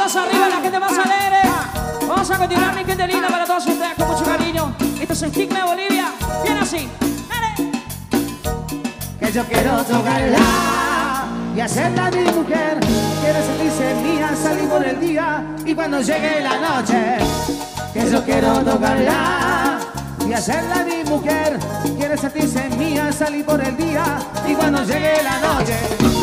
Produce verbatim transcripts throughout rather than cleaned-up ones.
Manos arriba, la gente más alegre. Vamos a continuar, mi gente linda, para todos ustedes con mucho cariño. Esto es el Tigme Bolivia. Bien así. Dale. Que yo quiero tocarla y hacerla mi mujer. Quiero sentirse mía, salir por el día y cuando llegue la noche. Que yo quiero tocarla y hacerla mi mujer. Quiere sentirse mía, salir por el día y cuando llegue la noche.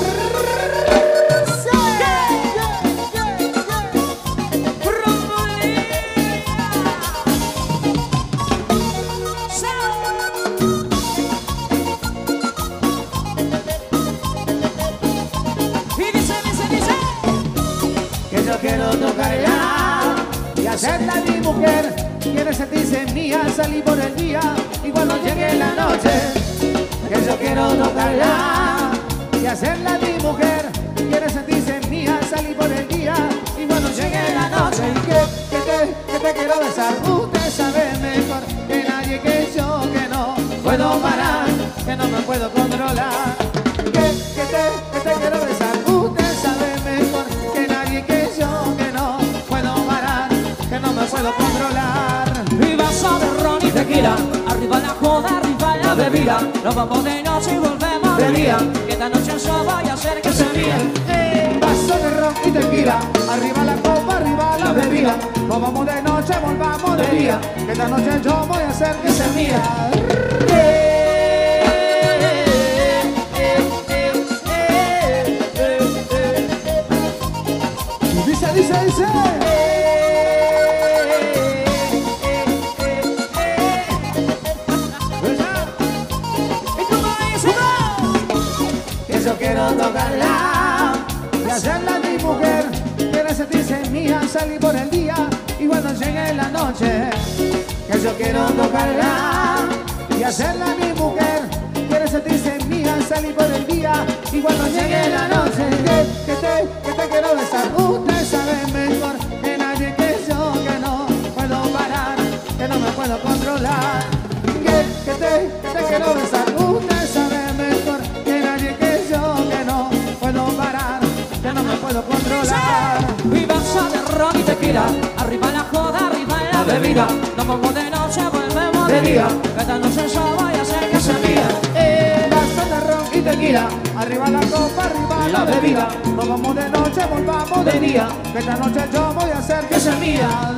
Que yo quiero tocarla y hacerla mi mujer. Quiere sentirse mía, salir por el día y cuando llegue la noche. Que yo quiero tocarla y hacerla mi mujer. Quiere sentirse mía, salir por el día y cuando llegue la noche. Y que, que, te, que te quiero besar. Usted sabe mejor que nadie que yo que no puedo parar, que no me puedo controlar. Que, que, te, que te quiero besar. Usted sabe mejor que nadie que yo que no puedo parar, que no me puedo controlar. Y vaso de ron y tequila, arriba la joda, arriba la bebida. Nos vamos de noche y volvemos de día, que esta noche yo voy a hacer que se ría. Eh, vaso de ron y tequila, arriba la copa, arriba la bebida. Nos vamos de noche, volvamos de día, que esta noche yo voy a hacer que se ría. Eh, Dice, dice, dice. Que yo quiero tocarla y hacerla mi mujer. Quiere sentirse mía, salir por el día y cuando llegue la noche. Que yo quiero tocarla y hacerla mi mujer. Quiere sentirse mía, salir por el día y cuando llegue la noche. Que, que te, que te quiero besar. Usted sabe mejor que nadie que yo que no puedo parar, que no me puedo controlar. Que, que te, que te quiero besar. Usted sabe mejor que nadie que yo que no puedo parar, que no me puedo controlar. Y vaso de ron y tequila, arriba la joda, arriba la bebida. Nos vamos de noche, volvemos de día, que esta noche yo voy a hacer que se ría. Eh, vaso de ron y tequila, arriba la copa, arriba la bebida. Nos vamos de noche, volvamos de día, que esta noche yo voy a hacer que se mía.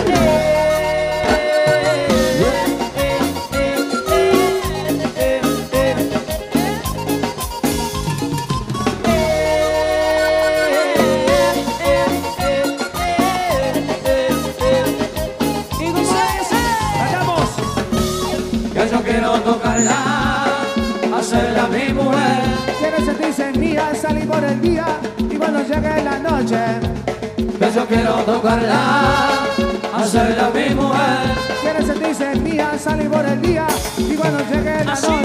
Que yo quiero tocarla, hacerla mi mujer. Quiere sentirse mía, salir por el día y cuando llegue la noche. Que yo quiero tocarla, hacerla mi mujer. Quiere sentirse mía, salir por el día y cuando llegue la noche.